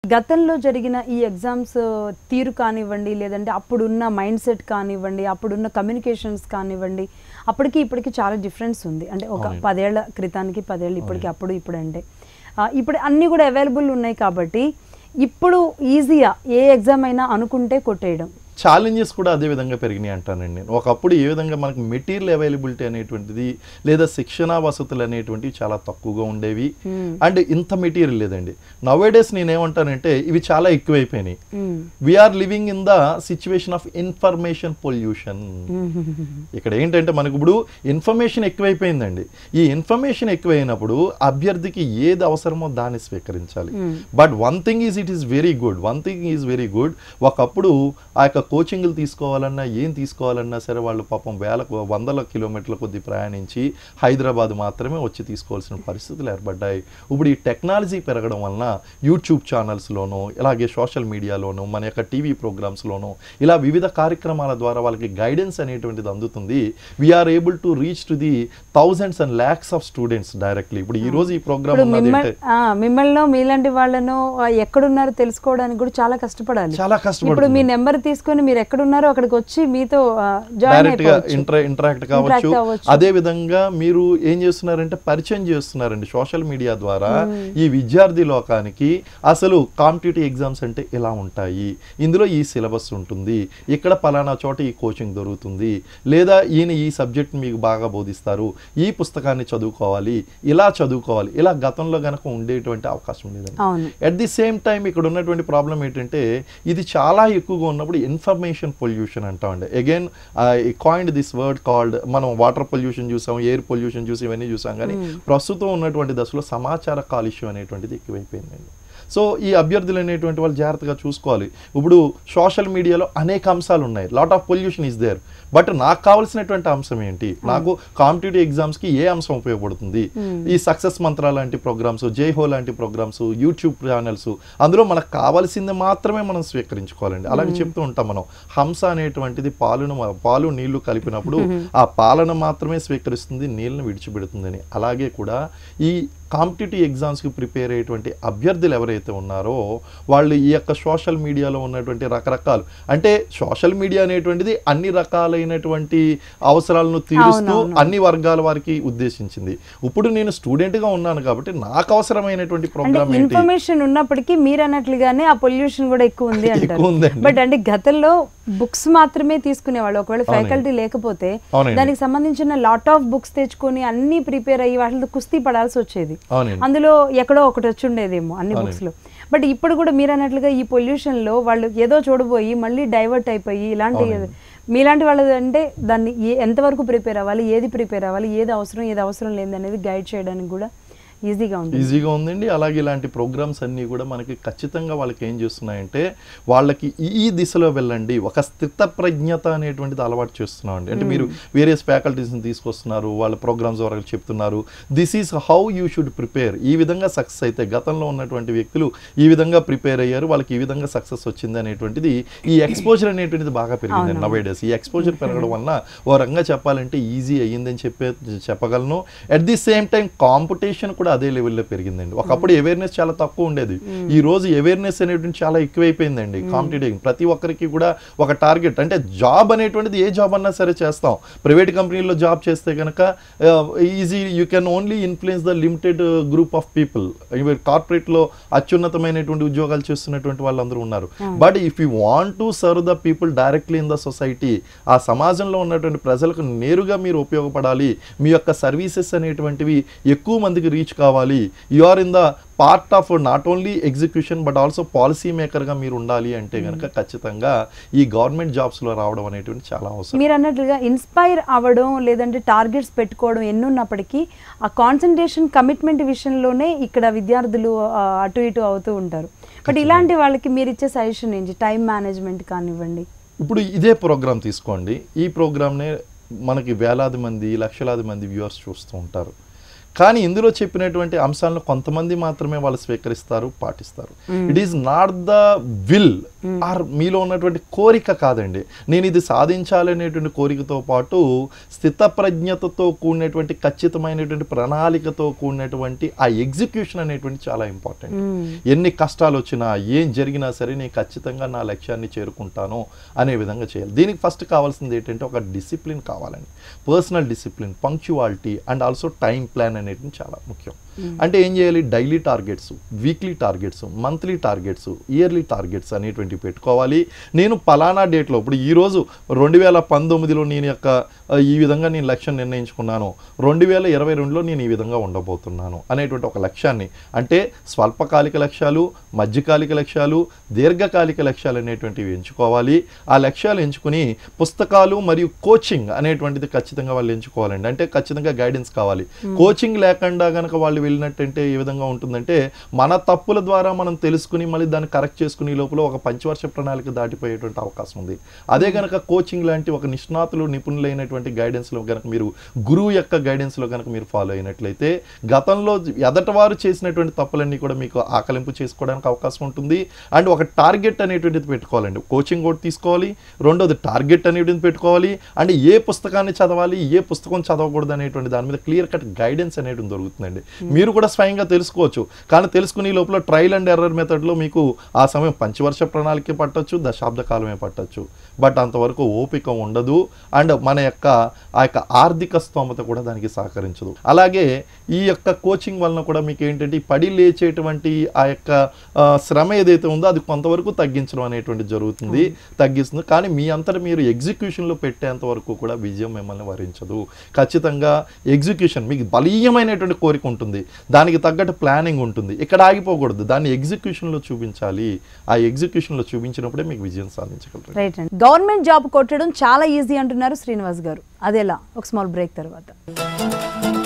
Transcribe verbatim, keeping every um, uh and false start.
గతంలో జరిగిన ఈ ఎగ్జామ్స్ తీరు కానివ్వండి, లేదంటే అప్పుడున్న మైండ్ సెట్ కానివ్వండి, అప్పుడున్న కమ్యూనికేషన్స్ కానివ్వండి, అప్పటికి ఇప్పటికి చాలా డిఫరెన్స్ ఉంది. అంటే ఒక పదేళ్ల క్రితానికి పదేళ్ళు ఇప్పటికి అప్పుడు ఇప్పుడు అంటే ఇప్పుడు అన్నీ కూడా అవైలబుల్ ఉన్నాయి కాబట్టి ఇప్పుడు ఈజీగా ఏ ఎగ్జామ్ అయినా అనుకుంటే కొట్టేయడం. ఛాలెంజెస్ కూడా అదే విధంగా పెరిగినాయి అంటానండి నేను. ఒకప్పుడు ఏ విధంగా మనకు మెటీరియల్ అవైలబిలిటీ అనేటువంటిది లేదా శిక్షణ వసతులు అనేటువంటివి చాలా తక్కువగా ఉండేవి. అండ్ ఇంత మెటీరియల్ లేదండి. నవేడేస్ నేనేమంటానంటే ఇవి చాలా ఎక్కువైపోయినాయి. We are living in the situation of information pollution. ఇక్కడ ఏంటంటే మనకు ఇప్పుడు ఇన్ఫర్మేషన్ ఎక్కువైపోయిందండి. ఈ ఇన్ఫర్మేషన్ ఎక్కువైనప్పుడు అభ్యర్థికి ఏది అవసరమో దాన్ని స్వీకరించాలి. But one thing is it is very good one thing is very good ఒకప్పుడు ఆ యొక్క కోచింగ్లు తీసుకోవాలన్నా ఏం తీసుకోవాలన్నా సరే వాళ్ళు పాపం వేల వందల కిలోమీటర్ల కొద్ది ప్రయాణించి హైదరాబాద్ మాత్రమే వచ్చి తీసుకోవాల్సిన పరిస్థితులు ఏర్పడ్డాయి. ఇప్పుడు ఈ టెక్నాలజీ పెరగడం వలన యూట్యూబ్ ఛానల్స్లోనూ ఇలాగే సోషల్ మీడియాలోనూ మన యొక్క టీవీ ప్రోగ్రామ్స్లోనూ ఇలా వివిధ కార్యక్రమాల ద్వారా వాళ్ళకి గైడెన్స్ అనేటువంటిది అందుతుంది. We are able to reach to the thousands and lakhs of students directly. ఇప్పుడు ఈ రోజు ఈ ప్రోగ్రామ్ మిమ్మల్ని మీలాంటి వాళ్ళను ఎక్కడున్నారో తెలుసుకోవడానికి కూడా చాలా కష్టపడాలి. చాలా కష్టపడాలి. ఇప్పుడు మీ నెంబర్ తీసుకొని మీరు ఎక్కడున్నారో అక్కడికి వచ్చి మీతో డైరెక్ట్ గా ఇంటరాక్ట్ కావచ్చు. అదే విధంగా మీరు ఏం చేస్తున్నారంటే పరిచయం చేస్తున్నారండి సోషల్ మీడియా ద్వారా ఈ విద్యార్థి లోకానికి అసలు కాంపిటేటివ్ ఎగ్జామ్స్ అంటే ఎలా ఉంటాయి, ఇందులో ఈ సిలబస్ ఉంటుంది, ఇక్కడ పలానా చోట ఈ కోచింగ్ దొరుకుతుంది, లేదా ఈయన ఈ సబ్జెక్ట్ మీకు బాగా బోధిస్తారు, ఈ పుస్తకాన్ని చదువుకోవాలి, ఇలా చదువుకోవాలి, ఇలా గతంలో గనక ఉండేటువంటి అవకాశం లేదండి. అట్ ది సేమ్ టైం ఇక్కడ ఉన్నటువంటి ప్రాబ్లం ఏంటంటే ఇది చాలా ఎక్కువగా ఉన్నప్పుడు ఇన్ఫర్మేషన్ పొల్యూషన్ అంటామండి. Again I coined this word called, మనం వాటర్ పొల్యూషన్ చూసాం, ఎయిర్ పొల్యూషన్ చూసి ఇవన్నీ చూసాం, కానీ ప్రస్తుతం ఉన్నటువంటి దశలో సమాచార కాలుష్యం అనేటువంటిది ఎక్కువైపోయిందండి. సో ఈ అభ్యర్థులు అనేటువంటి వాళ్ళు జాగ్రత్తగా చూసుకోవాలి. ఇప్పుడు సోషల్ మీడియాలో అనేక అంశాలు ఉన్నాయి, lot of pollution is there. But నాకు కావాల్సినటువంటి అంశం ఏంటి, నాకు కాంపిటేటివ్ ఎగ్జామ్స్కి ఏ అంశం ఉపయోగపడుతుంది, ఈ సక్సెస్ మంత్ర లాంటి ప్రోగ్రామ్స్, జై హో లాంటి ప్రోగ్రామ్స్, యూట్యూబ్ ఛానల్స్, అందులో మనకు కావాల్సింది మాత్రమే మనం స్వీకరించుకోవాలండి. అలాగే చెప్తూ ఉంటాం మనం, హంస అనేటువంటిది పాలును పాలు నీళ్లు కలిపినప్పుడు ఆ పాలను మాత్రమే స్వీకరిస్తుంది, నీళ్ళను విడిచిపెడుతుందని. అలాగే కూడా ఈ కాంపిటేటివ్ ఎగ్జామ్స్కి ప్రిపేర్ అయ్యేటువంటి అభ్యర్థులు ఎవరైతే ఉన్నారో వాళ్ళు ఈ యొక్క సోషల్ మీడియాలో ఉన్నటువంటి రకరకాలు, అంటే సోషల్ మీడియా అనేటువంటిది అన్ని రకాలైనటువంటి అవసరాలను తీరుస్తూ అన్ని వర్గాల వారికి ఉద్దేశించింది. ఇప్పుడు నేను స్టూడెంట్గా ఉన్నాను కాబట్టి నాకు అవసరమైనటువంటి ప్రోగ్రామ్ ఇన్ఫర్మేషన్ ఉన్నప్పటికీ మీరు అన్నట్లుగానే ఆ పొల్యూషన్ కూడా ఎక్కువ ఉంది అంటారు. బట్ అంటే గతంలో బుక్స్ మాత్రమే తీసుకునేవాళ్ళు, ఒకవేళ ఫ్యాకల్టీ లేకపోతే దానికి సంబంధించిన లాట్ ఆఫ్ బుక్స్ తెచ్చుకొని అన్ని ప్రిపేర్ అయ్యి వాటితో కుస్తీ పడాల్సి వచ్చేది. అందులో ఎక్కడో ఒకటి వచ్చి ఉండేదేమో అన్ని బుక్స్ లో. బట్ ఇప్పుడు కూడా మీరు అన్నట్లుగా ఈ పొల్యూషన్ లో వాళ్ళు ఏదో చూడబోయి మళ్ళీ డైవర్ట్ అయిపోయి ఇలాంటి మీలాంటి వాళ్ళది అంటే దాన్ని ఎంతవరకు ప్రిపేర్ అవ్వాలి, ఏది ప్రిపేర్ అవ్వాలి, ఏది అవసరం ఏది అవసరం లేదు అనేది గైడ్ చేయడానికి కూడా ఈజీగా ఉంది ఈజీగా ఉందండి. అలాగే ఇలాంటి ప్రోగ్రామ్స్ అన్నీ కూడా మనకి ఖచ్చితంగా వాళ్ళకి ఏం చేస్తున్నాయంటే వాళ్ళకి ఈ దిశలో వెళ్ళండి, ఒక స్థిత ప్రజ్ఞత అనేటువంటిది అలవాటు చేస్తున్నాం అండి. అంటే మీరు వేరియస్ ఫ్యాకల్టీస్ని తీసుకొస్తున్నారు, వాళ్ళ ప్రోగ్రామ్స్ వరకు చెప్తున్నారు, this is how you should prepare. ఈ విధంగా సక్సెస్ అయితే గతంలో ఉన్నటువంటి వ్యక్తులు ఈ విధంగా ప్రిపేర్ అయ్యారు, వాళ్ళకి ఈ విధంగా సక్సెస్ వచ్చింది అనేటువంటిది ఈ ఎక్స్పోజర్ అనేటువంటిది బాగా పెరిగింది నవేడేస్. ఈ ఎక్స్పోజర్ పెరగడం వలన ఓ రంగా చెప్పాలంటే ఈజీ అయ్యిందని చెప్పే చెప్పగలను. At the same time competition కూడా అదే లెవెల్లో పెరిగిందండి. ఒకప్పుడు అవేర్నెస్ చాలా తక్కువ ఉండేది, ఈ రోజు అవేర్నెస్ అనేటువంటి చాలా ఎక్కువైపోయిందండి. కాంపిటేటివ్ ప్రతి ఒక్కరికి కూడా ఒక టార్గెట్, అంటే జాబ్ అనేటువంటిది ఏ జాబ్ అన్నా సరే చేస్తాం. ప్రైవేట్ కంపెనీలో జాబ్ చేస్తే కనుక easy, you can only influence the limited group of people. కార్పొరేట్లో అత్యున్నతమైనటువంటి ఉద్యోగాలు చేస్తున్నటువంటి వాళ్ళందరూ ఉన్నారు. But if you want to serve the people directly in the society, ఆ సమాజంలో ఉన్నటువంటి ప్రజలకు నేరుగా మీరు ఉపయోగపడాలి, మీ యొక్క సర్వీసెస్ అనేటువంటివి ఎక్కువ మందికి రీచ్ కావాలి, you are in the part of not only execution but also policy మేకర్గా మీరు ఉండాలి అంటే కనుక ఖచ్చితంగా ఈ గవర్నమెంట్ జాబ్స్లో రావడం అనేటువంటి చాలా అవసరం. మీరు అన్నట్లుగా ఇన్స్పైర్ అవ్వడం లేదంటే టార్గెట్స్ పెట్టుకోవడం ఎన్నున్నప్పటికీ ఆ కాన్సన్ట్రేషన్ కమిట్మెంట్ విషయంలోనే ఇక్కడ విద్యార్థులు అటు ఇటు అవుతూ ఉంటారు. బట్ ఇలాంటి వాళ్ళకి మీరు ఇచ్చే సజెషన్ ఏంటి, టైం మేనేజ్మెంట్ కానివ్వండి? ఇప్పుడు ఇదే ప్రోగ్రామ్ తీసుకోండి, ఈ ప్రోగ్రామ్నే మనకి వేలాది మంది లక్షలాది మంది వ్యూవర్స్ చూస్తూ ఉంటారు. కానీ ఇందులో చెప్పినటువంటి అంశాలను కొంతమంది మాత్రమే వాళ్ళు స్వీకరిస్తారు, పాటిస్తారు. It is not the will or మీలో ఉన్నటువంటి కోరిక కాదండి. నేను ఇది సాధించాలనేటువంటి కోరికతో పాటు స్థితప్రజ్ఞతతో కూడినటువంటి ఖచ్చితమైనటువంటి ప్రణాళికతో కూడినటువంటి ఆ ఎగ్జిక్యూషన్ అనేటువంటి చాలా ఇంపార్టెంట్. ఎన్ని కష్టాలు వచ్చినా ఏం జరిగినా సరే నేను ఖచ్చితంగా నా లక్ష్యాన్ని చేరుకుంటాను అనే విధంగా చేయాలి. దీనికి ఫస్ట్ కావాల్సింది ఏంటంటే ఒక డిసిప్లిన్ కావాలండి. Personal discipline, punctuality and also time plan అనేది చాలా ముఖ్యం. అంటే ఏం చేయాలి, daily targets, weekly targets, monthly targets, yearly targets అనేటువంటివి పెట్టుకోవాలి. నేను పలానా డేట్లో ఇప్పుడు ఈరోజు రెండు వేల పంతొమ్మిదిలో నేను యొక్క ఈ విధంగా నేను లక్ష్యం నిర్ణయించుకున్నాను, రెండు వేల ఇరవై రెండులో నేను ఈ విధంగా ఉండబోతున్నాను అనేటువంటి ఒక లక్ష్యాన్ని, అంటే స్వల్పకాలిక లక్ష్యాలు, మధ్యకాలిక లక్ష్యాలు, దీర్ఘకాలిక లక్ష్యాలు అనేటువంటివి ఎంచుకోవాలి. ఆ లక్ష్యాలు ఎంచుకుని పుస్తకాలు మరియు కోచింగ్ అనేటువంటిది ఖచ్చితంగా వాళ్ళు ఎంచుకోవాలండి. అంటే ఖచ్చితంగా గైడెన్స్ కావాలి. కోచింగ్ లేకుండా కనుక వాళ్ళు వెళ్ళినట్టంటే ఏ విధంగా ఉంటుందంటే మన తప్పుల ద్వారా మనం తెలుసుకుని మళ్ళీ దాన్ని కరెక్ట్ చేసుకునే లోపల ఒక పంచవర్ష ప్రణాళిక దాటిపోయేటువంటి అవకాశం ఉంది. అదే కనుక కోచింగ్ లాంటి ఒక నిష్ణాతులు నిపుణులైనటువంటి గైడెన్స్లో కనుక మీరు గురువు యొక్క గైడెన్స్లో కనుక మీరు ఫాలో అయినట్లయితే గతంలో ఎదటవారు చేసినటువంటి తప్పులన్నీ కూడా మీకు ఆకలింపు చేసుకోవడానికి అవకాశం ఉంటుంది. అండ్ ఒక టార్గెట్ అనేటువంటిది పెట్టుకోవాలండి. కోచింగ్ కూడా తీసుకోవాలి, రెండోది టార్గెట్ అనేటువంటిది పెట్టుకోవాలి. అండ్ ఏ పుస్తకాన్ని చదవాలి, ఏ పుస్తకం చదవకూడదు అనేటువంటి దాని మీద క్లియర్ కట్ గైడెన్స్ అనేటువంటి దొరుకుతుందండి. మీరు కూడా స్వయంగా తెలుసుకోవచ్చు. కానీ తెలుసుకునే లోపల ట్రయల్ అండ్ ఎర్రర్ మెథడ్లో మీకు ఆ సమయం పంచవర్ష ప్రణాళిక పట్టచ్చు, దశాబ్ద కాలమే పట్టచ్చు. బట్ అంతవరకు ఓపిక ఉండదు. అండ్ మన యొక్క ఆ యొక్క ఆర్థిక స్తోమత కూడా దానికి సహకరించదు. అలాగే ఈ యొక్క కోచింగ్ వలన కూడా మీకు ఏంటంటే పడి లేచేటువంటి ఆ యొక్క శ్రమ ఏదైతే ఉందో అది కొంతవరకు తగ్గించడం అనేటువంటి జరుగుతుంది, తగ్గిస్తుంది. కానీ మీ అంతటా మీరు ఎగ్జిక్యూషన్లో పెట్టేంత వరకు కూడా విజయం మిమ్మల్ని వరించదు. ఖచ్చితంగా ఎగ్జిక్యూషన్, మీకు బలీయమైనటువంటి కోరిక ఉంటుంది, దానికి తగ్గట్టు ప్లానింగ్ ఉంటుంది, ఇక్కడ ఆగిపోకూడదు, దాన్ని ఎగ్జిక్యూషన్లో చూపించాలి. ఆ ఎగ్జిక్యూషన్లో చూపించినప్పుడే మీకు విజయం సాధించగలరు. రైట్ అండి. గవర్నమెంట్ జాబ్ కొట్టడం చాలా ఈజీ అంటున్నారు శ్రీనివాస్ గారు, అదేలా? ఒక స్మాల్ బ్రేక్ తర్వాత.